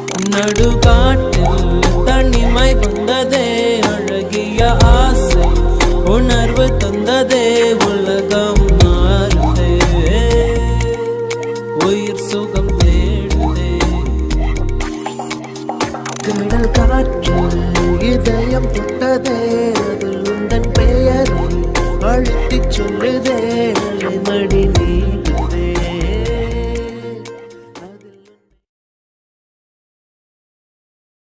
நடுகாட்டில் தனிமை வந்ததே அழகிய ஆசை உணர்வு தந்ததே உலகம் மாறுதே உயிர் சுகம் தேடுதே கடல் காற்றில் இதயம் தொட்டதே அதில் உந்தன் பெயரை அழுத்திச் சொல்லுதே